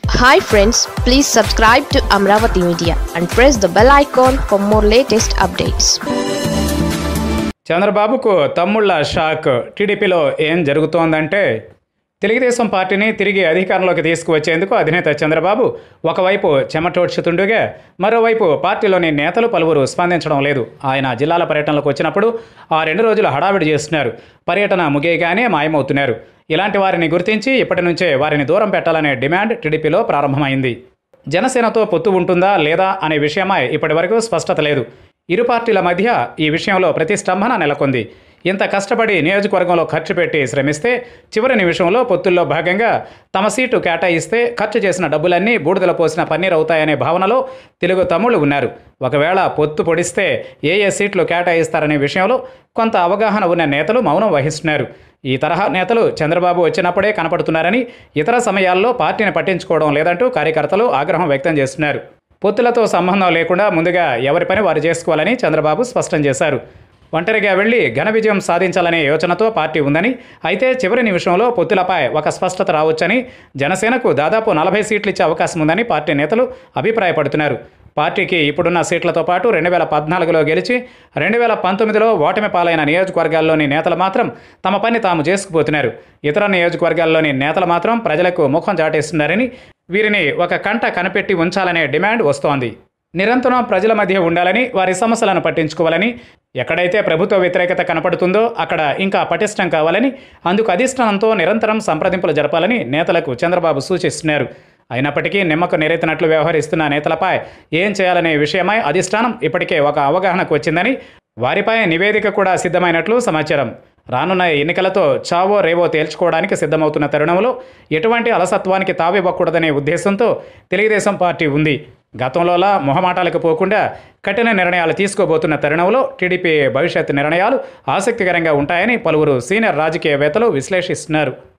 Hi friends, please subscribe to Amaravathi Media and press the bell icon for more latest updates. చంద్రబాబుకు తమ్ముళ్ళ shock. టీడీపీలో ఏం జరుగుతోందంటే తెలుగుదేశం పార్టీని తిరిగి అధికారంలోకి తీసుకువచ్చేందుకు అధినేత చంద్రబాబు ఒకవైపు చెమటోడ్చుతుండగా మరోవైపు పార్టీలోని నేతలు పలువురు స్పందించడం లేదు. ఆయన జిల్లాల పర్యటనలకు వచ్చినప్పుడు ఆ 2 రోజులు హడావిడి చేస్తున్నారు. పర్యటన ముగియగానే మాయమవుతున్నారు. ఇలాంటి వారిని గుర్తించి ఇప్పటి నుంచే వారిని దూరం పెట్టాలనే డిమాండ్ టీడీపీలో ప్రారంభమైంది. జనసేనతో పొత్తు ఉంటుందా లేదా అనే విషయమై ఇప్పటి వరకు స్పష్టత లేదు. ఇరు పార్టీల మధ్య ఈ విషయంలో ప్రతిష్టంభన నెలకొంది. ఇంత కష్టపడి నియోజకవర్గంలో ఖర్చు పెట్టి శ్రమిస్తే చివరి నిమిషంలో పొత్తుల్లో భాగంగా తమ సీటు కేటాయిస్తే ఖర్చు చేసిన డబ్బులన్నీ బూడిదల పోసిన పన్నీర్ అవుతాయనే భావనలో తెలుగు తమ్ముళ్ళు ఉన్నారు. ఒకవేళ పొత్తు పొడిస్తే ఏ సీట్లు కేటాయిస్తారనే విషయంలో కొంత అవగాహన ఉన్న నేతలు మౌనం వహిస్తున్నారు. ఈ తరహా నేతలు చంద్రబాబు వచ్చినప్పుడే కనపడుతున్నారని, ఇతర సమయాల్లో పార్టీని పట్టించుకోవడం లేదంటూ కార్యకర్తలు ఆగ్రహం వ్యక్తం చేస్తున్నారు. పొత్తులతో సంబంధం లేకుండా ముందుగా ఎవరి పని వారు చేసుకోవాలని చంద్రబాబు స్పష్టం చేశారు. ఒంటరిగా వెళ్లి ఘన విజయం సాధించాలనే యోచనతో పార్టీ ఉందని, అయితే చివరి నిమిషంలో పొత్తులపై ఒక స్పష్టత రావచ్చని, జనసేనకు దాదాపు 40 సీట్లు ఇచ్చే అవకాశం ఉందని పార్టీ నేతలు అభిప్రాయపడుతున్నారు. పార్టీకి ఇప్పుడున్న సీట్లతో పాటు 2014లో గెలిచి 2019లో ఓటమి పాలైన నియోజకవర్గాల్లోని నేతలు మాత్రం తమ పని తాము చేసుకుపోతున్నారు. ఇతర నియోజకవర్గాల్లోని నేతలు మాత్రం ప్రజలకు ముఖం చాటేస్తున్నారని, వీరిని ఒక కంట కనిపెట్టి ఉంచాలనే డిమాండ్ వస్తోంది. నిరంతరం ప్రజల మధ్య ఉండాలని, వారి సమస్యలను పట్టించుకోవాలని, ఎక్కడైతే ప్రభుత్వ వ్యతిరేకత కనపడుతుందో అక్కడ ఇంకా పటిష్టం కావాలని, అందుకు అధిష్టానంతో నిరంతరం సంప్రదింపులు జరపాలని నేతలకు చంద్రబాబు సూచిస్తున్నారు. అయినప్పటికీ నిమ్మకు నీరెత్తినట్లు వ్యవహరిస్తున్న నేతలపై ఏం చేయాలనే విషయమై అధిష్టానం ఇప్పటికే ఒక అవగాహనకు వచ్చిందని, వారిపై నివేదిక కూడా సిద్ధమైనట్లు సమాచారం. రానున్న ఎన్నికలతో చావో రేవో తేల్చుకోవడానికి సిద్ధమవుతున్న తరుణంలో ఎటువంటి అలసత్వానికి తావివ్వకూడదనే ఉద్దేశంతో తెలుగుదేశం పార్టీ ఉంది. గతంలోలా మొహమాటాలకు పోకుండా కఠిన నిర్ణయాలు తీసుకోబోతున్న తరుణంలో టీడీపీ భవిష్యత్ నిర్ణయాలు ఆసక్తికరంగా ఉంటాయని పలువురు సీనియర్ రాజకీయవేత్తలు విశ్లేషిస్తున్నారు.